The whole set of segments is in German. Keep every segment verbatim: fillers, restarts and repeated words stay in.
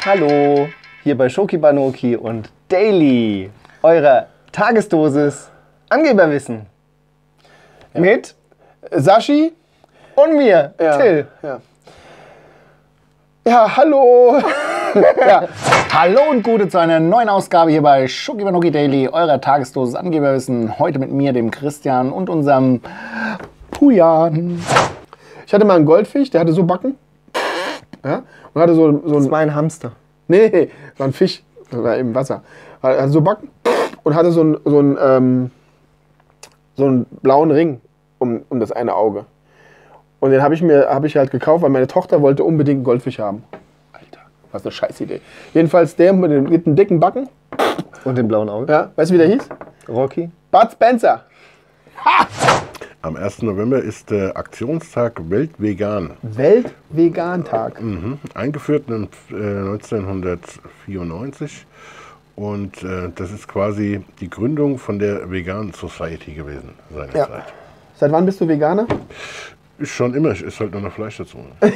Hallo, hier bei Schoki Banoki und Daily, eurer Tagesdosis Angeberwissen. Ja. Mit Sashi und mir, ja. Till. Ja, ja hallo. ja. Hallo und Gute zu einer neuen Ausgabe hier bei Schoki Banoki Daily, eurer Tagesdosis Angeberwissen. Heute mit mir, dem Christian und unserem Pujan. Ich hatte mal einen Goldfisch, der hatte so Backen. Ja, und hatte so, so Das ein. war ein Hamster. Nee, war ein Fisch, das war im Wasser. Hatte so Backen und hatte so einen, so einen, ähm, so einen blauen Ring um, um das eine Auge. Und den habe ich mir hab ich halt gekauft, weil meine Tochter wollte unbedingt einen Goldfisch haben. Alter, was eine scheiß Idee. Jedenfalls der mit den, mit den dicken Backen. Und dem blauen Auge. Ja, weißt du, wie der hieß? Rocky. Bud Spencer. Ha! Am ersten November ist der Aktionstag Weltvegan. Weltvegan-Tag. Mhm. Eingeführt in, äh, neunzehnhundertvierundneunzig. Und äh, das ist quasi die Gründung von der Vegan Society gewesen seinerzeit. Ja. Seit wann bist du Veganer? Ist schon immer, ich esse halt nur noch Fleisch dazu.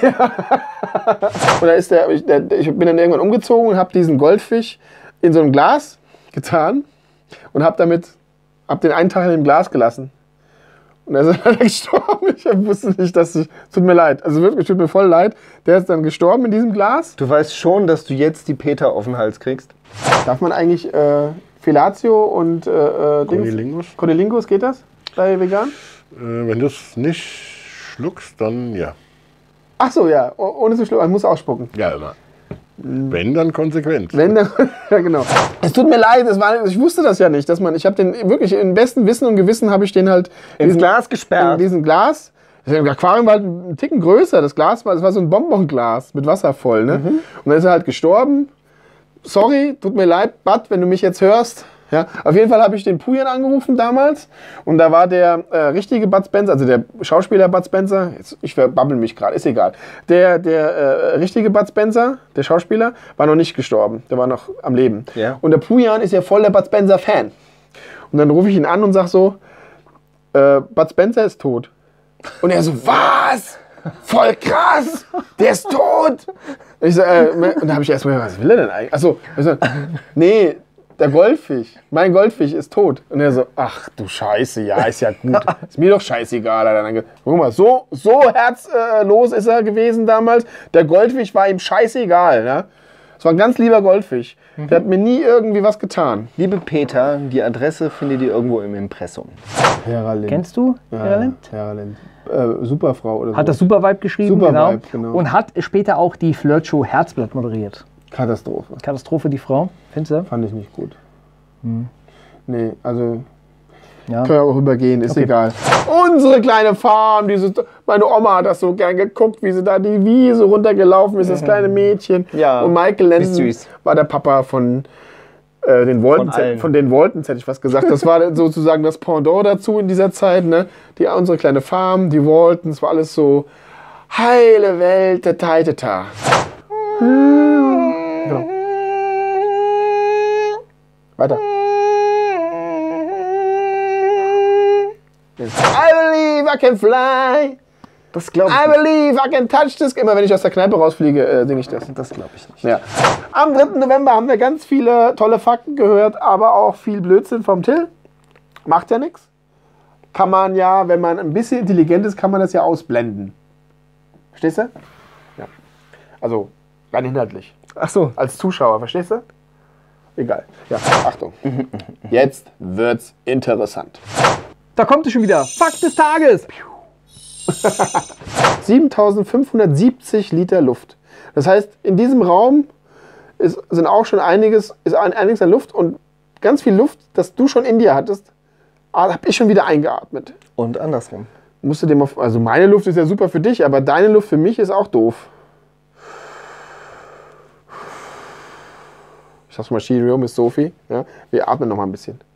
Oder ist der, ich, der, ich bin dann irgendwann umgezogen und habe diesen Goldfisch in so ein Glas getan und habe damit, hab den einen Tag in dem Glas gelassen. Und er ist dann gestorben. Ich wusste nicht, dass ich. Tut mir leid. Also wirklich, tut mir voll leid. Der ist dann gestorben in diesem Glas. Du weißt schon, dass du jetzt die Peter auf den Hals kriegst? Darf man eigentlich äh, Fellatio und äh, Cunnilingus? Cunnilingus, geht das bei vegan? Äh, wenn du es nicht schluckst, dann ja. Ach so, ja. Oh, ohne zu schlucken. Man muss ausspucken. Ja, immer. Wenn, dann konsequent. Wenn, dann, ja genau. Es tut mir leid, es war, ich wusste das ja nicht, dass man, ich habe den wirklich im besten Wissen und Gewissen habe ich den halt ins diesen, Glas gesperrt. In diesem Glas. Das Aquarium war halt einen Ticken größer. Das Glas war, das war so ein Bonbonglas mit Wasser voll, ne? Mhm. Und dann ist er halt gestorben. Sorry, tut mir leid, Bud, wenn du mich jetzt hörst. Ja, auf jeden Fall habe ich den Pujan angerufen damals und da war der äh, richtige Bud Spencer, also der Schauspieler Bud Spencer, jetzt, ich verbabbel mich gerade, ist egal, der, der äh, richtige Bud Spencer, der Schauspieler, war noch nicht gestorben, der war noch am Leben. Ja. Und der Pujan ist ja voll der Bud Spencer Fan. Und dann rufe ich ihn an und sage so, äh, Bud Spencer ist tot. Und er so, was? Voll krass, der ist tot. Und, ich so, äh, und dann habe ich erstmal, was will er denn eigentlich? Achso, so, nee, der Goldfisch, mein Goldfisch ist tot. Und er so, ach du Scheiße, ja, ist ja gut. Ist mir doch scheißegal. Alter. Guck mal, so, so herzlos ist er gewesen damals. Der Goldfisch war ihm scheißegal. Ne? Es war ein ganz lieber Goldfisch. Mhm. Der hat mir nie irgendwie was getan. Liebe Peter, die Adresse findet ihr irgendwo im Impressum. Hera Lind. Kennst du Hera Lind? Ja, Hera Lind. Äh, Superfrau oder so. Hat das Super Vibe geschrieben, Super genau. Vibe, genau. Und hat später auch die Flirt-Show Herzblatt moderiert. Katastrophe. Katastrophe, die Frau. Findest du? Fand ich nicht gut. Hm. Nee, also ja. Können wir auch übergehen, ist okay. egal. Unsere kleine Farm, diese, meine Oma hat das so gern geguckt, wie sie da die Wiese runtergelaufen ist, das kleine Mädchen. Ja, und Michael Landon war der Papa von äh, den Waltons, von, von den Waltons, hätte ich was gesagt. Das war sozusagen das Pendant dazu in dieser Zeit. Ne? Die, unsere kleine Farm, die Waltons, war alles so heile Welt, der Taiteta. Genau. Weiter. I believe I can fly. Das glaube ich I nicht. believe I can touch this. Immer wenn ich aus der Kneipe rausfliege, äh, singe ich das. Das glaube ich nicht. Ja. Am dritten November haben wir ganz viele tolle Fakten gehört, aber auch viel Blödsinn vom Till. Macht ja nichts. Kann man ja, wenn man ein bisschen intelligent ist, kann man das ja ausblenden. Verstehst du? Ja. Also rein inhaltlich. Ach so. Als Zuschauer, verstehst du? Egal. Ja, Achtung. Jetzt wird's interessant. Da kommt es schon wieder. Fakt des Tages. siebentausendfünfhundertsiebzig Liter Luft. Das heißt, in diesem Raum ist, sind auch schon einiges, ist einiges an Luft und ganz viel Luft, das du schon in dir hattest, habe ich schon wieder eingeatmet. Und andersrum. Musst du dem auf, also meine Luft ist ja super für dich, aber deine Luft für mich ist auch doof. Ich sag's mal, Cheerio, Miss Sophie. Ja, wir atmen noch mal ein bisschen.